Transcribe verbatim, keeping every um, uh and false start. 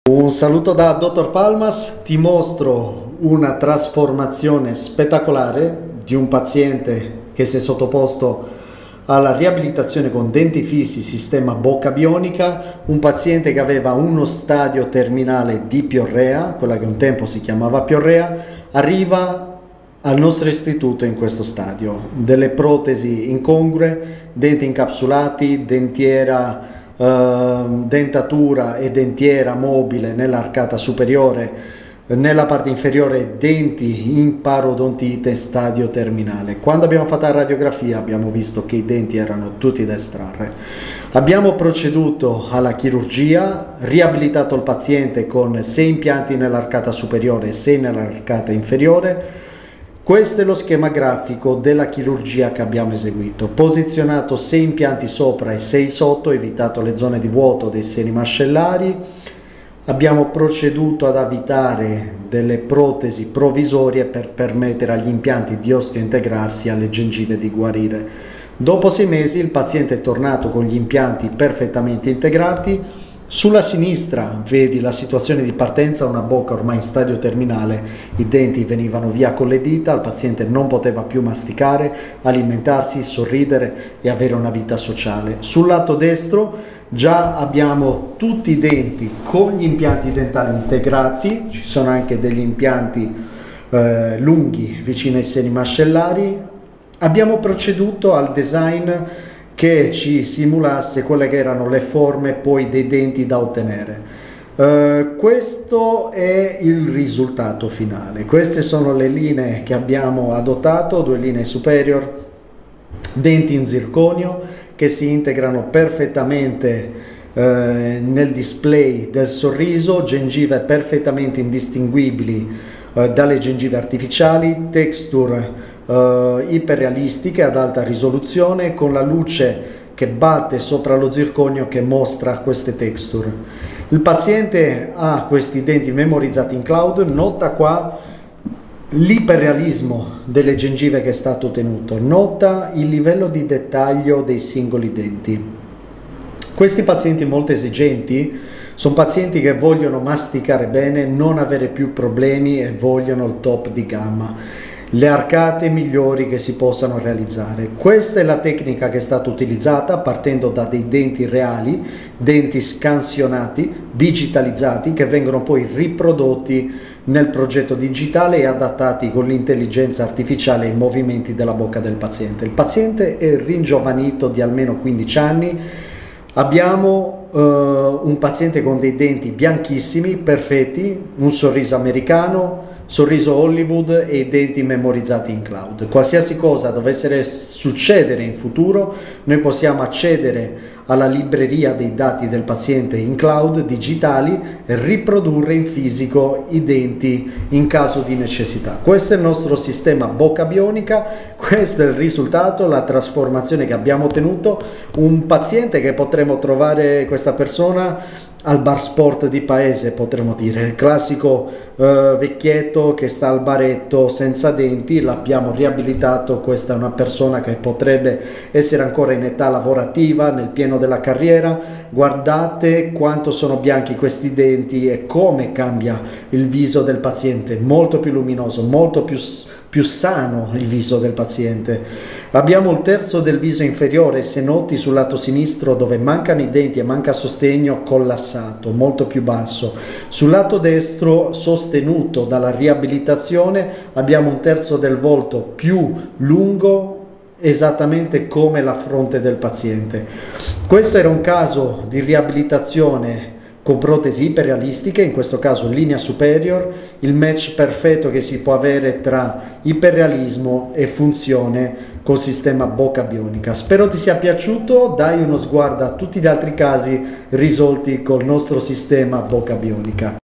Un saluto da dottor Palmas, ti mostro una trasformazione spettacolare di un paziente che si è sottoposto alla riabilitazione con denti fissi sistema bocca bionica, un paziente che aveva uno stadio terminale di piorrea, quella che un tempo si chiamava piorrea, arriva al nostro istituto in questo stadio, delle protesi incongrue, denti incapsulati, dentiera Uh, dentatura e dentiera mobile nell'arcata superiore, nella parte inferiore denti in parodontite stadio terminale. Quando abbiamo fatto la radiografia abbiamo visto che i denti erano tutti da estrarre. Abbiamo proceduto alla chirurgia, riabilitato il paziente con sei impianti nell'arcata superiore e sei nell'arcata inferiore. Questo è lo schema grafico della chirurgia che abbiamo eseguito. Posizionato sei impianti sopra e sei sotto, evitato le zone di vuoto dei seni mascellari. Abbiamo proceduto ad avvitare delle protesi provvisorie per permettere agli impianti di osteointegrarsi e alle gengive di guarire. Dopo sei mesi il paziente è tornato con gli impianti perfettamente integrati. Sulla sinistra vedi la situazione di partenza, una bocca ormai in stadio terminale, i denti venivano via con le dita, il paziente non poteva più masticare, alimentarsi, sorridere e avere una vita sociale. Sul lato destro già abbiamo tutti i denti con gli impianti dentali integrati, ci sono anche degli impianti eh, lunghi vicino ai seni mascellari. Abbiamo proceduto al design che ci simulasse quelle che erano le forme poi dei denti da ottenere. Uh, questo è il risultato finale. Queste sono le linee che abbiamo adottato, due linee superior, denti in zirconio che si integrano perfettamente uh, nel display del sorriso, gengive perfettamente indistinguibili uh, dalle gengive artificiali, texture Uh, iperrealistiche ad alta risoluzione con la luce che batte sopra lo zirconio che mostra queste texture. Il paziente ha questi denti memorizzati in cloud, nota qua l'iperrealismo delle gengive che è stato ottenuto, nota il livello di dettaglio dei singoli denti. Questi pazienti molto esigenti sono pazienti che vogliono masticare bene, non avere più problemi e vogliono il top di gamma, le arcate migliori che si possano realizzare. Questa è la tecnica che è stata utilizzata partendo da dei denti reali, denti scansionati, digitalizzati, che vengono poi riprodotti nel progetto digitale e adattati con l'intelligenza artificiale ai movimenti della bocca del paziente. Il paziente è ringiovanito di almeno quindici anni. Abbiamo uh, un paziente con dei denti bianchissimi, perfetti, un sorriso americano, sorriso Hollywood e i denti memorizzati in cloud. Qualsiasi cosa dovesse succedere in futuro, noi possiamo accedere alla libreria dei dati del paziente in cloud digitali e riprodurre in fisico i denti in caso di necessità. Questo è il nostro sistema bocca bionica, questo è il risultato, la trasformazione che abbiamo ottenuto. Un paziente che potremo trovare, questa persona, al bar sport di paese, potremmo dire, il classico uh, vecchietto che sta al baretto senza denti, l'abbiamo riabilitato. Questa è una persona che potrebbe essere ancora in età lavorativa, nel pieno della carriera. Guardate quanto sono bianchi questi denti e come cambia il viso del paziente, molto più luminoso, molto più, più sano il viso del paziente. Abbiamo il terzo del viso inferiore, se noti sul lato sinistro dove mancano i denti e manca sostegno, collassato, molto più basso. Sul lato destro, sostenuto dalla riabilitazione, abbiamo un terzo del volto più lungo, esattamente come la fronte del paziente. Questo era un caso di riabilitazione con protesi iperrealistiche, in questo caso linea superior, il match perfetto che si può avere tra iperrealismo e funzione col sistema bocca bionica. Spero ti sia piaciuto, dai uno sguardo a tutti gli altri casi risolti col nostro sistema bocca bionica.